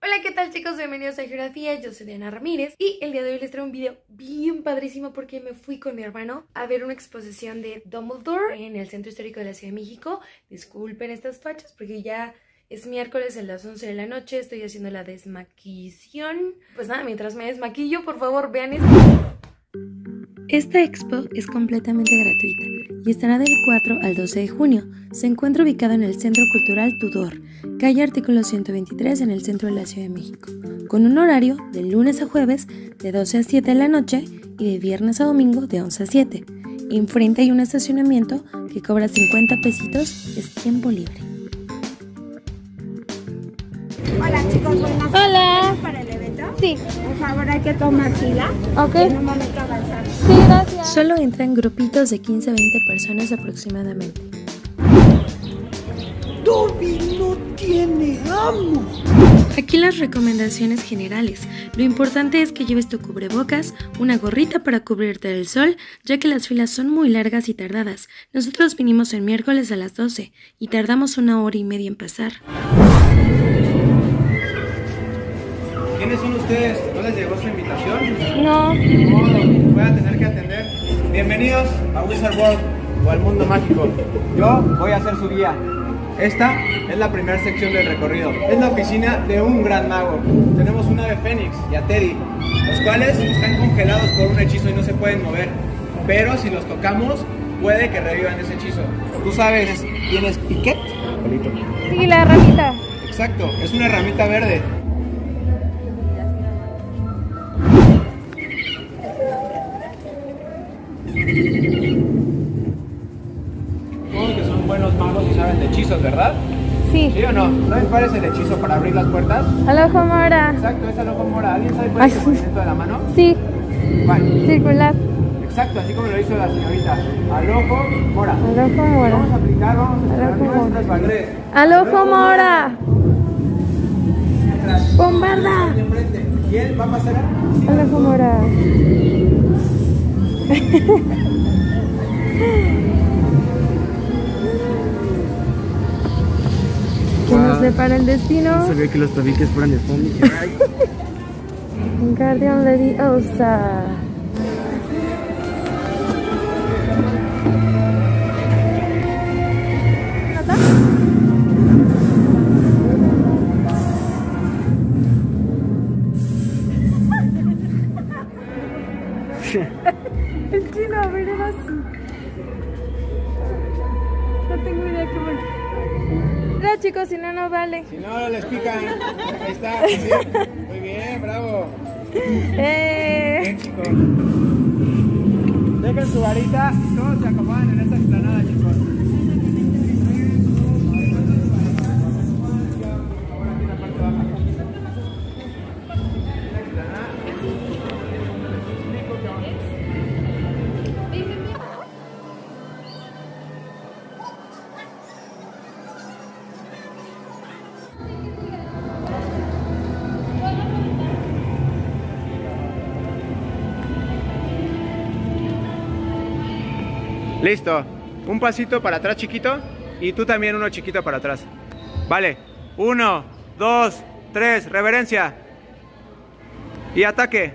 Hola, ¿qué tal chicos? Bienvenidos a Geografía, yo soy Diana Ramírez y el día de hoy les traigo un video bien padrísimo porque me fui con mi hermano a ver una exposición de Dumbledore en el Centro Histórico de la Ciudad de México. Disculpen estas fachas porque ya es miércoles a las 11 de la noche, estoy haciendo la desmaquillación. Pues nada, mientras me desmaquillo, por favor vean esto. Esta expo es completamente gratuita y estará del 4 al 12 de junio. Se encuentra ubicada en el Centro Cultural Tudor, calle Artículo 123 en el centro de la Ciudad de México, con un horario de lunes a jueves de 12 a 7 de la noche y de viernes a domingo de 11 a 7. Enfrente hay un estacionamiento que cobra 50 pesitos, es tiempo libre. Hola chicos, buenas tardes. Hola. ¿Para el evento? Sí. Por favor, hay que tomar fila. Ok. En un momento avanzar. Sí, gracias. Solo entran grupitos de 15 a 20 personas aproximadamente. Dobby no tiene amo. Aquí las recomendaciones generales. Lo importante es que lleves tu cubrebocas, una gorrita para cubrirte del sol, ya que las filas son muy largas y tardadas. Nosotros vinimos el miércoles a las 12 y tardamos 1 hora y media en pasar. ¿Quiénes son ustedes? ¿No les llegó su invitación? No. Voy a tener que atender. Bienvenidos a Wizard World o al mundo mágico. Yo voy a ser su guía. Esta es la primera sección del recorrido. Es la oficina de un gran mago. Tenemos un ave fénix y a Teddy, los cuales están congelados por un hechizo y no se pueden mover. Pero si los tocamos, puede que revivan ese hechizo. ¿Tú sabes quién es Piquet? Sí, la ramita. Exacto, es una ramita verde. Supongo que son buenos magos y saben de hechizos, ¿verdad? Sí. ¿Sí o no? ¿No les parece el hechizo para abrir las puertas? Al ojo mora. Exacto, es al ojo mora. ¿Alguien sabe cuál es el movimiento de la mano? Sí. ¿Cuál? Circular. Exacto, así como lo hizo la señorita. Al ojo mora. Al ojo mora. Vamos a aplicar, vamos a Al esperar ojo nuestras valores. Al ojo mora. Bombarda. Enfrente. ¿Y él va a pasar? Al ojo mora. ¿Qué nos depara el destino? Sabía que los tabiques fueran de foamy. Guardian Leviosa. El chino, a ver, era así. No tengo idea cómo. No, chicos, si no, no vale. Si no, no les pican. Ahí está. Sí. Muy bien, bravo. Bien, chicos. Dejen su varita y todos se acomodan en esta explanada, chicos. Ahora aquí en la parte baja. La explanada. Explico que vamos. Listo. Un pasito para atrás chiquito y tú también uno chiquito para atrás. Vale. 1, 2, 3. Reverencia. Y ataque.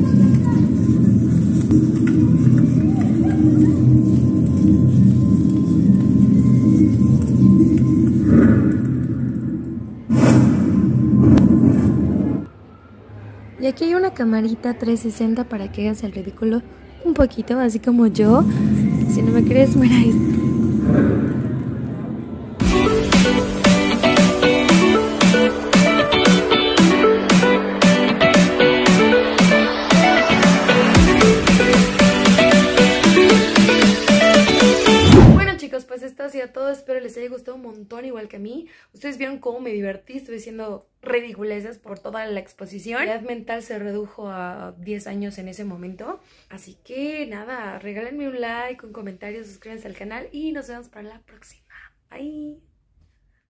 Y aquí hay una camarita 360 para que hagas el ridículo un poquito, así como yo. Si no me crees, mira esto. Bueno chicos, pues esto ha sido todo. Espero les haya gustado un montón, igual que a mí. Ustedes vieron cómo me divertí, estuve haciendo ridiculeces por toda la exposición. La edad mental se redujo a 10 años en ese momento. Así que nada, regálenme un like, un comentario, suscríbanse al canal y nos vemos para la próxima. Bye.